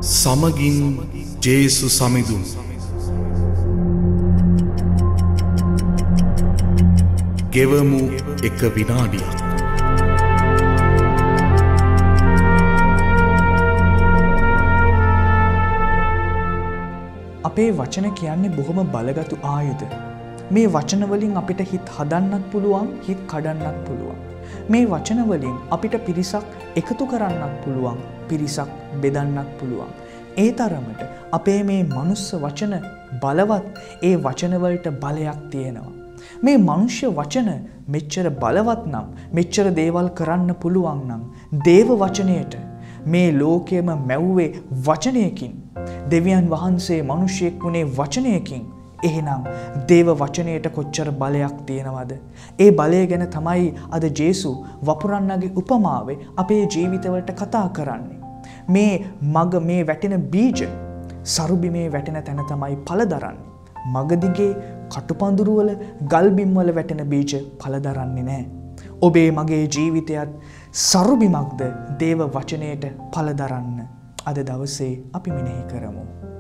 සමගින් ජේසු සමිඳුන් ගෙවමු එක විනාඩියක්. අපේ වචන කියන්නේ බොහොම බලගතු ආයුධ. මේ වචන වලින් අපිට හිත හදන්නත් පුළුවන්, හිත කඩන්නත් පුළුවන්. මේ වචන වලින් අපිට පිරිසක් එකතු කරන්නත් පුළුවන්, පිරිසක් බෙදන්නත් පුළුවන්. ඒ තරමට අපේ මේ මනුස්ස වචන බලවත්, ඒ වචන වලට බලයක් තියෙනවා. මේ මනුෂ්‍ය වචන මෙච්චර බලවත් නම්, මෙච්චර දේවල් කරන්න පුළුවන් නම්, දේව වචනයට මේ ලෝකයේම මැව්වේ වචනයකින්, දෙවියන් වහන්සේ මිනිසෙක් වුණේ වචනයකින්. එහෙනම් දේව වචනයට කොච්චර බලයක් තියෙනවද? ඒ බලය ගැන තමයි අද ජේසු වපුරන්නගේ උපමාවේ අපේ ජීවිතවලට කතා කරන්නේ. මේ මග, මේ වැටෙන බීජ සරුබිමේ වැටෙන තැන තමයි ඵල දරන්නේ. මග දිගේ කටුපඳුරු වල, ගල් බිම් වල වැටෙන බීජ ඵල දරන්නේ නැහැ. ඔබේ මගේ ජීවිතයත් සරුබිමක්ද දේව වචනයට ඵල දරන්න අද දවසේ අපි මෙනෙහි කරමු.